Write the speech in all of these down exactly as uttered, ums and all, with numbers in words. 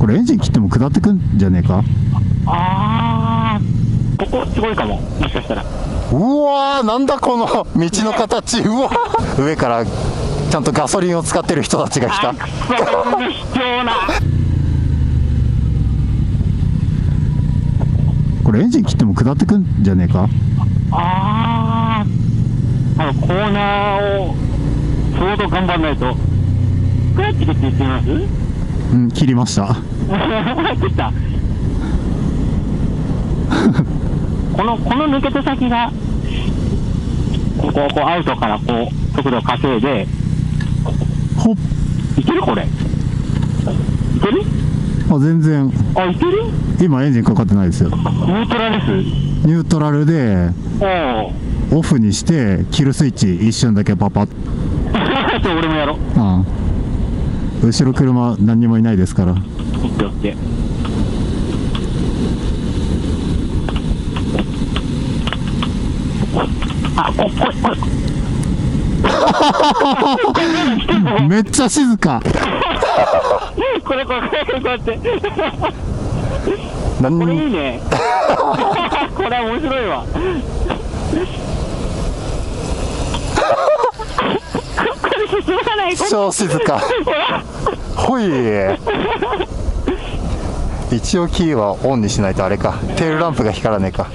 これエンジン切っても下ってくんじゃねえか。 あー、ここすごいかも、もしかしたら。 うわー、なんだこの道の形。うわ上からちゃんとガソリンを使ってる人たちが来た。 あ、くそ、こんな卑怯な。 これエンジン切っても下ってくんじゃねえか。 あー、あのコーナーを相当頑張らないと。クラッチでって言ってみます？ うん、切りました。 切った。このこの抜けた先がこここうアウトからこう速度を稼いで、 ほっ、 いけるこれ？いける？ あ、全然。 あ、いける？ 今エンジンかかってないですよ。 ニュートラルです。 ニュートラルでおオフにしてキルスイッチ一瞬だけパパッ。 お。俺もやろう。 ああ、後ろ車何にもいないですから。 オッケーオッケー。あ、こここれめっちゃ静か。 これこれこれこうやって何これいいね。これ面白いわ。これ進まない。 超静か。ほい。一応キーはオンにしないとあれか、テールランプが光らねえか。 そう、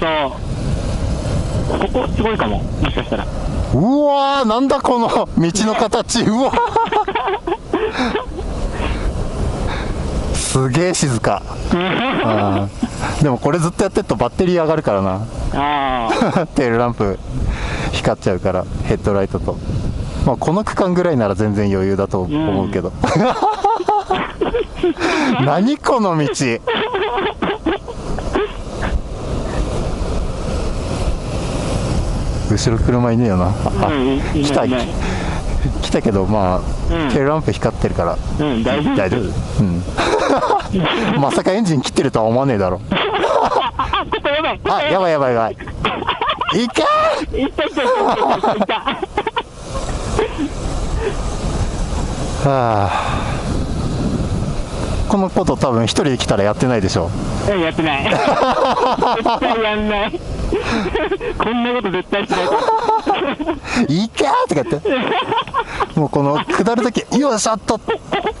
ここすごいかも、もしかしたら。 うわー、なんだこの道の形。うわすげえ静か。あでもこれずっとやってるとバッテリー上がるからな。 あテールランプ光っちゃうから、ヘッドライトと。まあこの区間ぐらいなら全然余裕だと思うけど、うん、何この道。後ろ車いねえよな。あ、うん、来た来たけど、まあ、うん、テールランプ光ってるから、 うん、大丈夫。 大丈夫。うん。まさかエンジン切ってるとは思わねえだろ。あ、やばいやばいやばい。いけー。いったいったいったいった。はあ。このこと多分一人で来たらやってないでしょ。 うん、やってない。絶対やんない。こんなこと絶対しない。 いけーとか言って。もうこの下るとき、よいしょっと。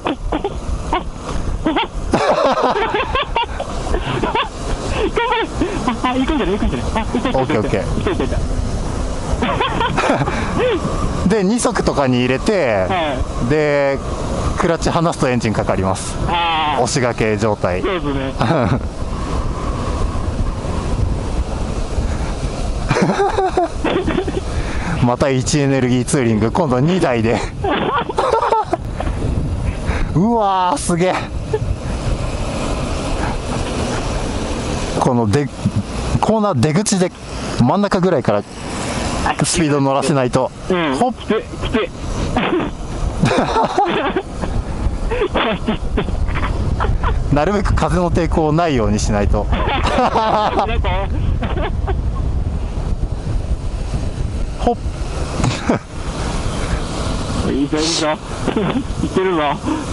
あ、行くんじゃない行くんじゃない。あ、行った行った。 オッケーオッケー。 行った行った行った。 でに足とかに入れて、はい、でクラッチ離すとエンジンかかります。押しがけ状態。 そうですね。 またいちエネルギーツーリング、今度にだいで。うわー、すげえ。このでコーナー出口で真ん中ぐらいからスピード乗らせないと、 うん、 ホップ来てなるべく風の抵抗ないようにしないと。ホッいいぞいいぞ。いけるぞ。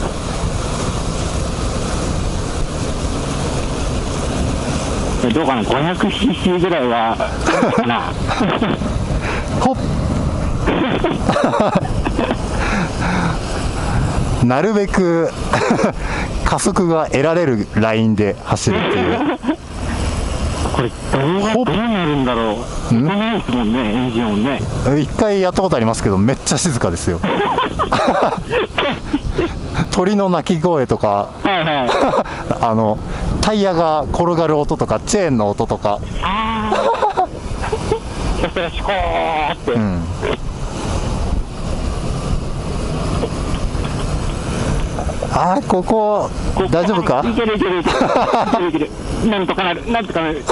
どうかな、 ごひゃくシーシー ぐらいはかな。 ほっなるべく加速が得られるラインで走るっていう。 これどうどうなるんだろう。んないですもんね、エンジン音ね。 一回やったことありますけど、めっちゃ静かですよ。鳥の鳴き声とか、はいはい、あのタイヤが転がる音とか、チェーンの音とか。ああ。そしたらシコーって。うん、あー、ここ大丈夫か？ いけるいけるいけるいける。なんとかなる、なんとかなる。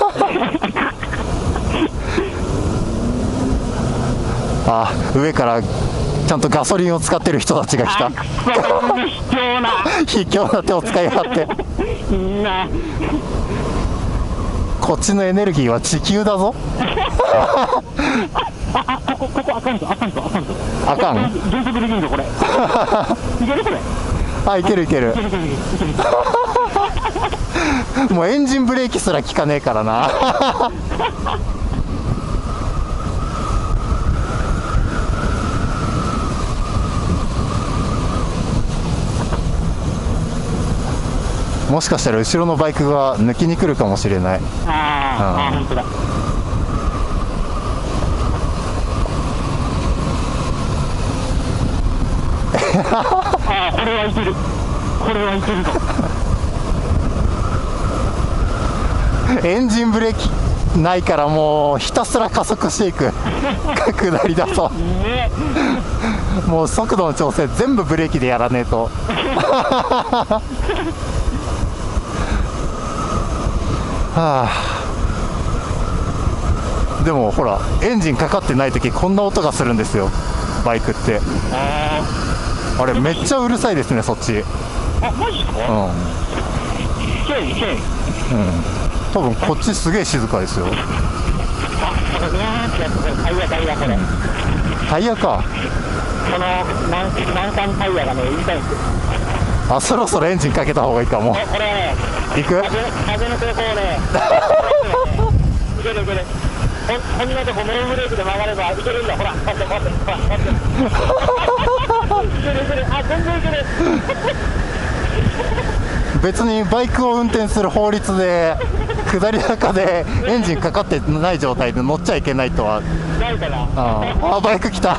あ、上からちゃんとガソリンを使ってる人たちが来た。 卑怯な卑怯な手を使いやがって。こっちのエネルギーは地球だぞ。 ああ、ここここあかんぞあかんぞあかんぞ。 あかん。 減速できるぞこれ。いけるこれ。 あ、いけるいける。 もうエンジンブレーキすら効かねえからな。もしかしたら後ろのバイクが抜きに来るかもしれない。 ああ、本当だ。ああ、これはいける。これはいけるぞ。 エンジンブレーキないからもうひたすら加速していく。下りだと。ね、もう速度の調整全部ブレーキでやらねえと。はあ、でもほらエンジンかかってない時こんな音がするんですよ、バイクって。ああれめっちゃうるさいですね、そっち。 あ、マジですか。うん、けいけい、うん、 多分こっちすげえ静かですよ。あ、 これうわーってやつ、タイヤタイヤこれ。 タイヤか。 この難関タイヤがね、痛いんですよ。 あ、そろそろエンジンかけた方がいいかも。 これね、 行く？ 風の抵抗ね。いけるいける。こんなとこノーブレーキで曲がればいけるんだ。ほら、待って待って、ほら待って。いけるいける。あ、全然いける。 別にバイクを運転する法律で下り坂でエンジンかかってない状態で乗っちゃいけないとは。 ないかな。 ああ、バイク来た。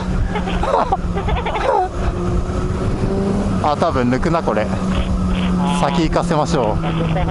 あ、多分抜くなこれ。先行かせましょう。うん、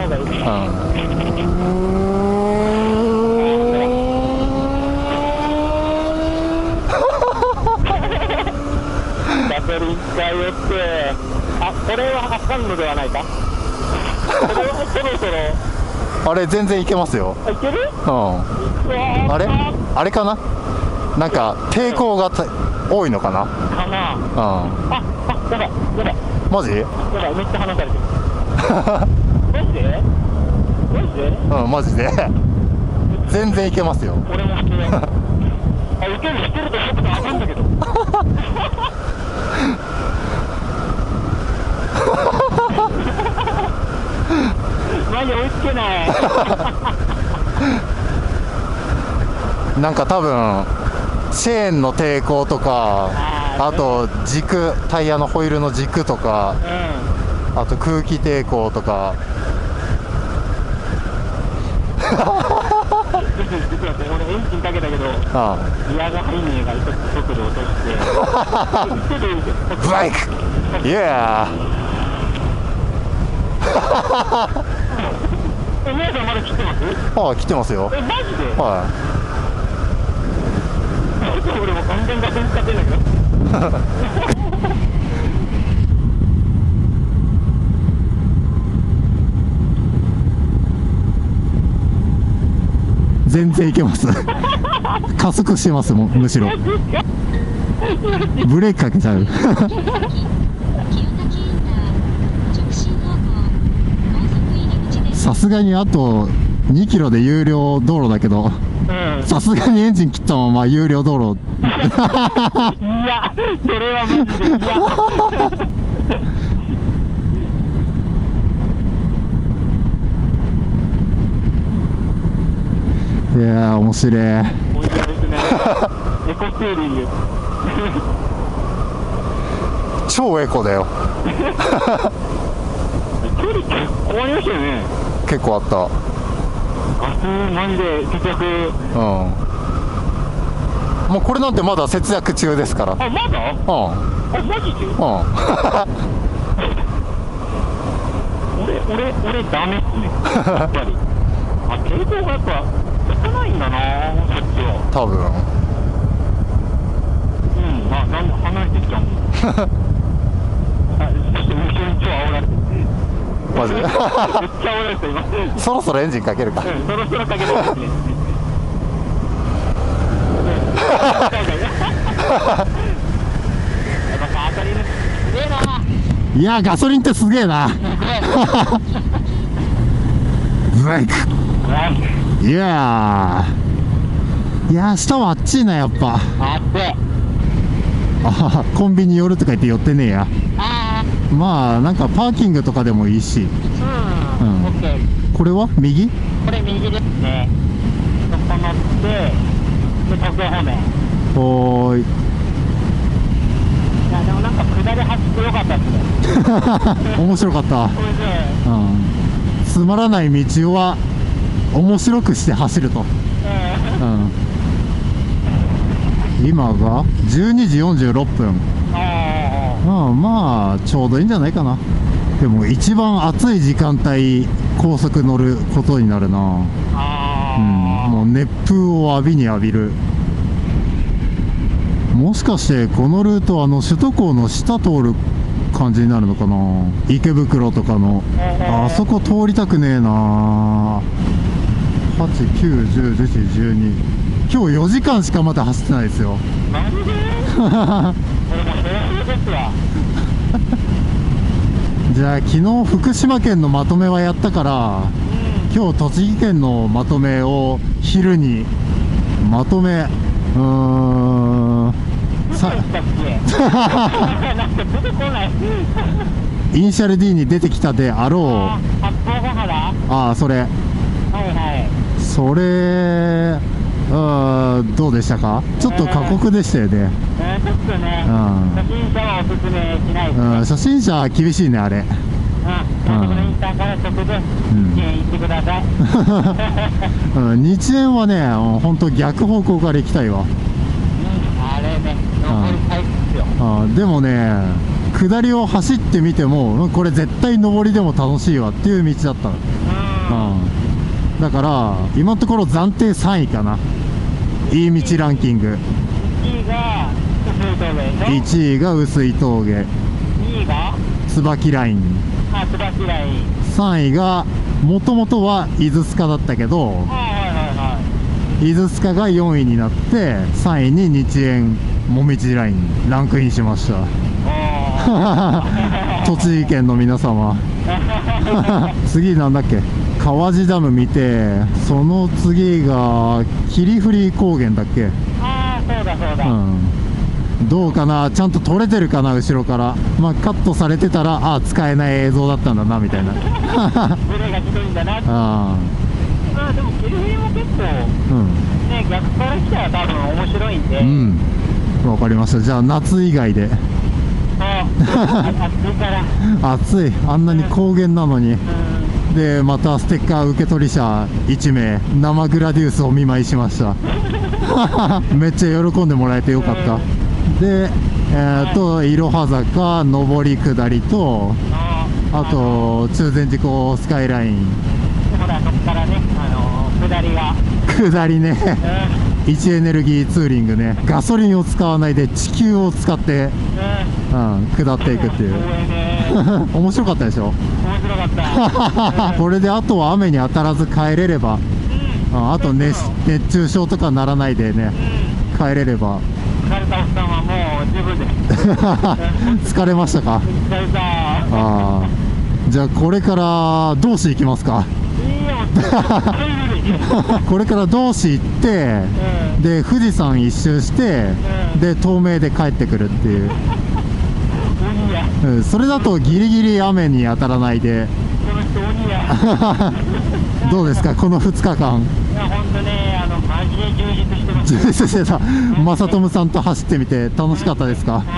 ガソリン使いよって、あ、これはあかんのではないか。これはそろそろ。 あれ全然いけますよ。 いける？ うん。あれ？あれかな？なんか抵抗が多いのかな？ かな。うん。あ、あ、やばい、やばい。 マジ？ やばい、めっちゃ離されてる。マジで？マジで？ うん、マジで。全然いけますよ。 俺も普通。あ、いける、してると速度上がるんだけど。マジ追いつけない。 なんか多分チェーンの抵抗とか、あと軸、タイヤのホイールの軸とか、うん、あと空気抵抗とか。 実は俺エンジンかけたけど、ああ、ギアが入んねえからちょっと速度落として。 バイク、イエー。 え、姉さんまだ切ってます？ ああ、切ってますよ。 え、マジで？ はい。 俺も完全ガソリン使ってんだけど。 全然いけます。加速してますもん、むしろ。ブレーキかけちゃう。さすがにあとにキロで有料道路だけど、さすがにエンジン切ったまま有料道路。いや、 それはマジで嫌。いやー、面白い。 面白いですね。エコステーリング。 超エコだよ。 距離結構ありましたよね。 結構あった。 ガスマジで節約。うん。 もうこれなんてまだ節約中ですから。 あ、まだ？うん。あ、マジで？うん。俺、俺、俺ダメっすね。やっぱり。あ、抵抗がやっぱ少ないんだな、そっちは。 多分。 うん、まあ、なんで離れてきちゃうもん。あ、そして後ろに超煽られてる。 マジで？めっちゃ煽られて今。 そろそろエンジンかけるか。 うん、そろそろかけるですね。やっぱガソリンすげえな。 いや、ガソリンってすげえな。バイク。いやー、いやー、下はあっちいな、やっぱ。 あっべ。 あ、コンビニ寄るとか言って寄ってねえや。あ、まあなんかパーキングとかでもいいし、うん、うん、ここれは右？ これ右ですね。そこ乗って、で、東京方面。 おーい。 いや、でもなんか下り走ってよかったですね。 面白かった。 これで、 うん。つまらない道は面白くして走ると。 うん。 うん。今がじゅうにじよんじゅうろっぷん。 あまあまあちょうどいいんじゃないかな。でも一番暑い時間帯高速乗ることになるな。 あ。 うん、もう熱風を浴びに浴びる。もしかしてこのルートあの首都高の下通る感じになるのかな。池袋とかのあそこ通りたくねえな。はち、きゅう、じゅう、じゅういち、じゅうに、今日よじかんしかまだ走ってないですよ。 なんで？これも平気ですわ。 じゃあ昨日福島県のまとめはやったから、うん、今日栃木県のまとめを昼にまとめ。うーんさイニシャル D に出てきたであろう。ああ、それ、はいはい、それあどうでしたか。ちょっと過酷でしたよね。 えー、ちょっとね、うん、初心者はおすすめしないですね。うん、 初心者は厳しいねあれ。うん、 高速のインターから直で日円行ってください。 うん、日円はね、本当逆方向から行きたいわ。うん、 あれね、上りたいですよ。 うん、でもね、下りを走ってみてもこれ絶対上りでも楽しいわっていう道だったの。うん、うん、だから今のところ暫定さんいかな。いい道ランキング。いちいが薄い峠、にいが椿ライン、あ、椿ライン、さんいがもともとは伊豆スカだったけど、はいはいはいはい、伊豆スカがよんいになってさんいに日円もみじラインランクインしました。栃木県の皆様。次なんだっけ、川地ダム見て、その次が霧降高原だっけ。ああ、そうだそうだ、うん、どうかな、ちゃんと撮れてるかな後ろから。まあカットされてたら、ああ使えない映像だったんだなみたいな。ブレがひどいんだな。ああ、まあでも霧降も結構、うん、ね、逆から来たら多分面白いんで。うん、わかりました。じゃあ夏以外で。暑いから暑い、あんなに高原なのに、うん、でまたステッカー受け取り者いちめい生グラディウスお見舞いしました。めっちゃ喜んでもらえてよかった。でえー、といろは坂上り下りと、あと中禅寺湖スカイライン。ほらそっからね、あのー、下りが下りね、位置エネルギーツーリングね。ガソリンを使わないで地球を使って、うん、下っていくっていう。面白かったでしょ。面白かった。これであとは雨に当たらず帰れれば、うん、あと 熱, 熱中症とかならないでね、うん、帰れれば。疲れたおっさんはもう十分です。疲れましたか。疲れた。ああ、じゃあこれから道志行きますか。これから道志行って、うん、で富士山一周して、うん、で東名で帰ってくるっていう。うん、それだとギリギリ雨に当たらないで。どうですかこのふつかかん。いや本当ね、あのマジで充実してます。充実してた。正友さんと走ってみて楽しかったですか。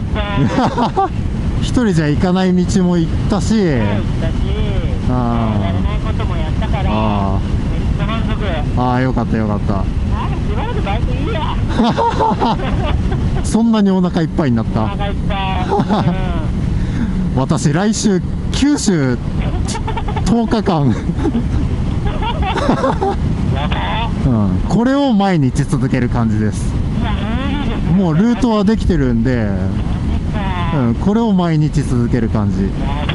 一人じゃ行かない道も行ったし、行ったし、あやれないこともやったから、あああ、よかったよかった。しばらくバイトいいや。そんなにお腹いっぱいになった。お腹いっぱい。うん、私来週九州とおかかん。うん、これを毎日続ける感じです。もうルートはできてるんで、うん、これを毎日続ける感じ。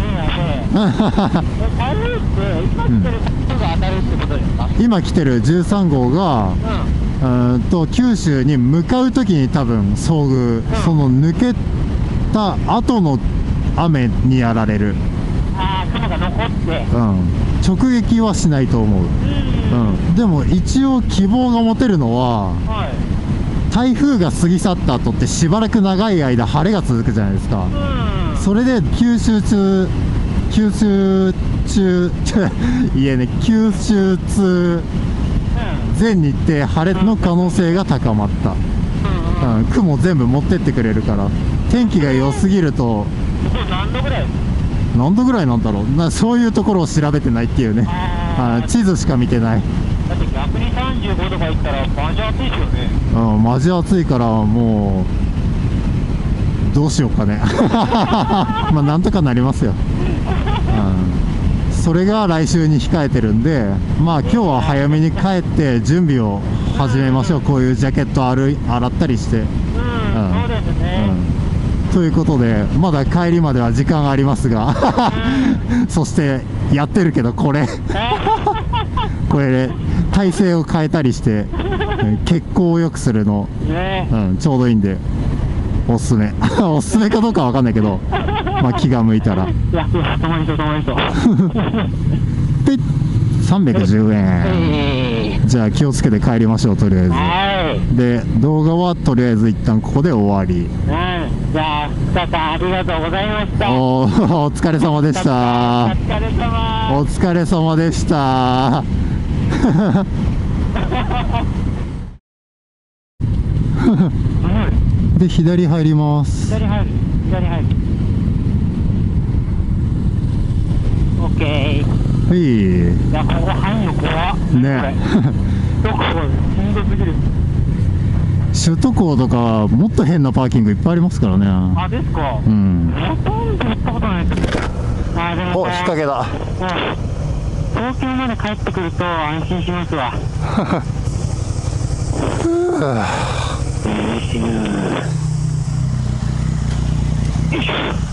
今来てるじゅうさんごうが、うん、うんと九州に向かう時に多分遭遇、うん、その抜けた後の雨にやられる。ああ、雲が残って、うん、直撃はしないと思う。うん、うん、でも一応希望が持てるのは、はい、台風が過ぎ去った後ってしばらく長い間晴れが続くじゃないですか。うん、それで九州中九州中いえね九州通全日程晴れの可能性が高まった、うん、雲全部持ってってくれるから、天気が良すぎると何度ぐらい何度ぐらいなんだろうな、そういうところを調べてないっていうね。あ地図しか見てない。 だって逆にさんじゅうごどかいったらマジ暑いですよね。 うん、マジ暑いからもうどうしようかねまあなんとかなりますよ、うん、それが来週に控えてるんで、まあ今日は早めに帰って準備を始めましょう。こういうジャケット洗い洗ったりして、うん、 うん、そうですね、 うん、ということでまだ帰りまでは時間がありますがそしてやってるけどこれこれ、ね、体勢を変えたりして血行を良くするの、 ね、 うん、ちょうどいいんでおすすめおすすめかどうかわかんないけど、まあ気が向いたら。 いや、たまにそうたまにそうでさんびゃくじゅうえん、じゃあ気をつけて帰りましょう。とりあえず、 はい、 で動画はとりあえず一旦ここで終わり、 うん、じゃあ深さんありがとうございました。 おお疲れ様でした。 お疲れ様お疲れ様でしたで左入ります。 左入る左入るオッケー。 はい、 いや、ここ入んの怖っねどこしんどすぎる。 首都高とかもっと変なパーキングいっぱいありますからね。 あ、ですか。 うん、 ほとんど行ったことないです。あ、でもお、引っ掛けだ。 東京まで帰ってくると安心しますわよいしょ。